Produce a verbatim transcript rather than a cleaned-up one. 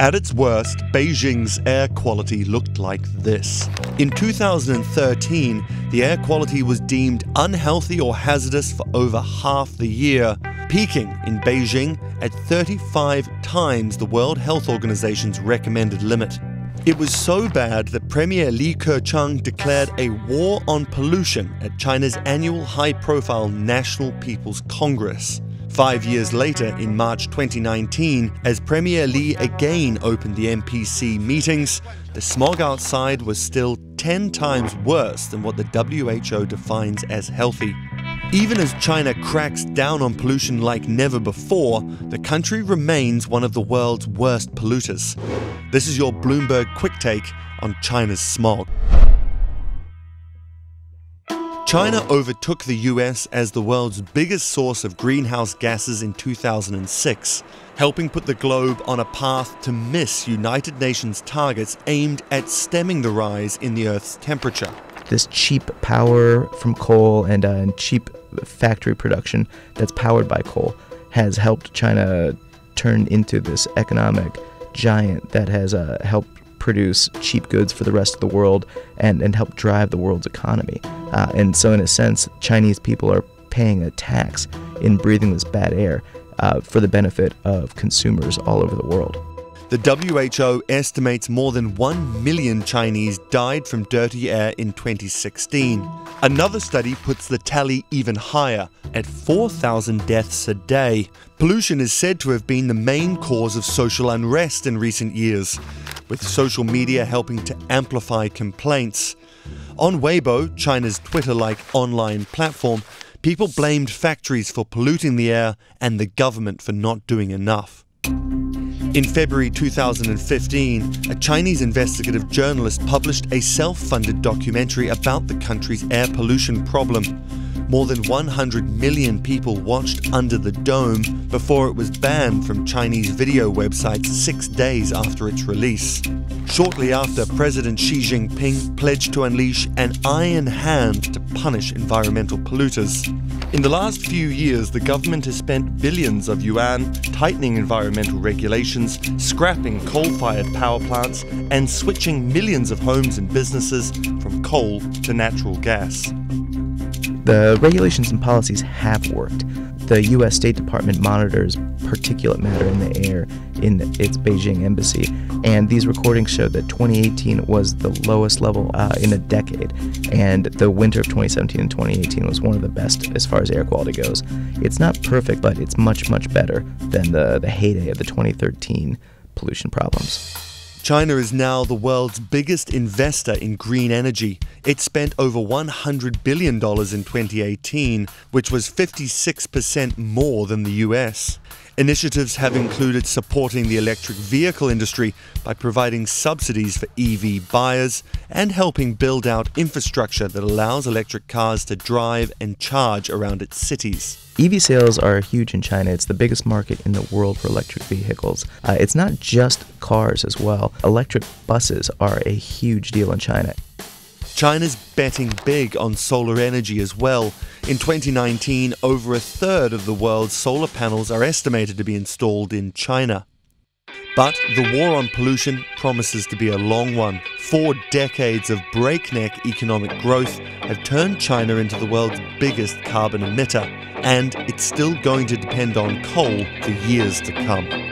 At its worst, Beijing's air quality looked like this. In two thousand thirteen, the air quality was deemed unhealthy or hazardous for over half the year, peaking in Beijing at thirty-five times the World Health Organization's recommended limit. It was so bad that Premier Li Keqiang declared a war on pollution at China's annual high-profile National People's Congress. Five years later, in March twenty nineteen, as Premier Li again opened the N P C meetings, the smog outside was still ten times worse than what the W H O defines as healthy. Even as China cracks down on pollution like never before, the country remains one of the world's worst polluters. This is your Bloomberg QuickTake on China's smog. China overtook the U S as the world's biggest source of greenhouse gases in two thousand six, helping put the globe on a path to miss United Nations targets aimed at stemming the rise in the Earth's temperature. This cheap power from coal and, uh, and cheap factory production that's powered by coal has helped China turn into this economic giant that has uh, helped produce cheap goods for the rest of the world and, and help drive the world's economy. Uh, and so in a sense, Chinese people are paying a tax in breathing this bad air uh, for the benefit of consumers all over the world. The W H O estimates more than one million Chinese died from dirty air in twenty sixteen. Another study puts the tally even higher, at four thousand deaths a day. Pollution is said to have been the main cause of social unrest in recent years, with social media helping to amplify complaints. On Weibo, China's Twitter-like online platform, people blamed factories for polluting the air and the government for not doing enough. In February two thousand fifteen, a Chinese investigative journalist published a self-funded documentary about the country's air pollution problem. More than one hundred million people watched Under the Dome before it was banned from Chinese video websites six days after its release. Shortly after, President Xi Jinping pledged to unleash an iron hand to punish environmental polluters. In the last few years, the government has spent billions of yuan tightening environmental regulations, scrapping coal-fired power plants, and switching millions of homes and businesses from coal to natural gas. The regulations and policies have worked. The U S State Department monitors particulate matter in the air in its Beijing embassy, and these recordings show that twenty eighteen was the lowest level uh, in a decade, and the winter of twenty seventeen and twenty eighteen was one of the best as far as air quality goes. It's not perfect, but it's much, much better than the, the heyday of the twenty thirteen pollution problems. China is now the world's biggest investor in green energy. It spent over one hundred billion dollars in twenty eighteen, which was fifty-six percent more than the U S. Initiatives have included supporting the electric vehicle industry by providing subsidies for E V buyers and helping build out infrastructure that allows electric cars to drive and charge around its cities. E V sales are huge in China. It's the biggest market in the world for electric vehicles. Uh, it's not just cars as well. Electric buses are a huge deal in China. China's betting big on solar energy as well. In twenty nineteen, over a third of the world's solar panels are estimated to be installed in China. But the war on pollution promises to be a long one. Four decades of breakneck economic growth have turned China into the world's biggest carbon emitter, and it's still going to depend on coal for years to come.